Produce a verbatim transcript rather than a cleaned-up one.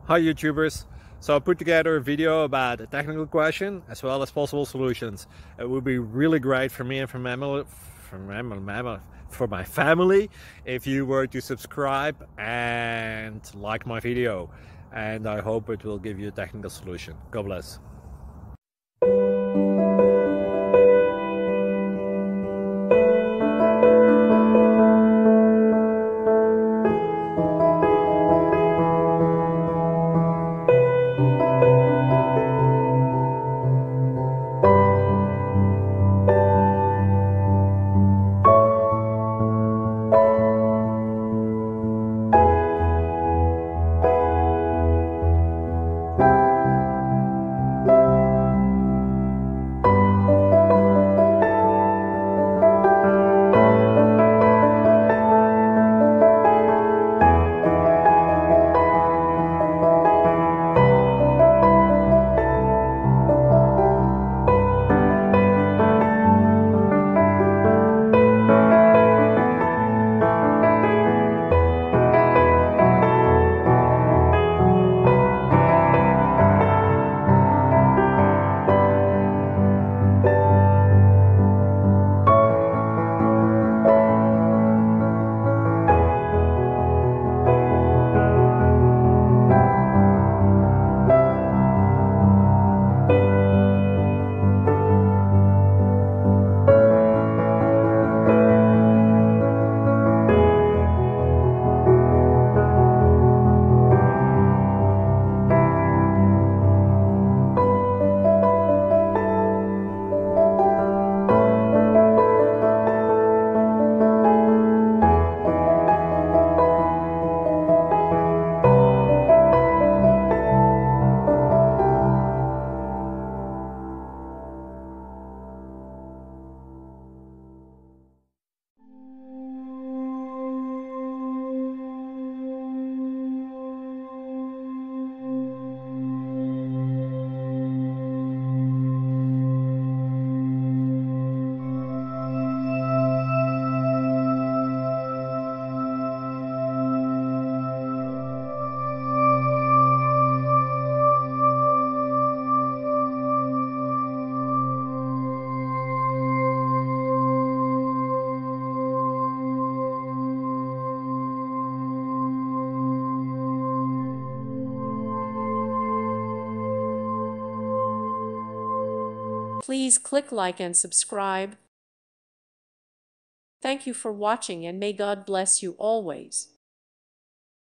Hi YouTubers! So I put together a video about a technical question as well as possible solutions. It would be really great for me and for, mammal, for, mammal, for my family if you were to subscribe and like my video. And I hope it will give you a technical solution. God bless. Please click like and subscribe. Thank you for watching, and may God bless you always.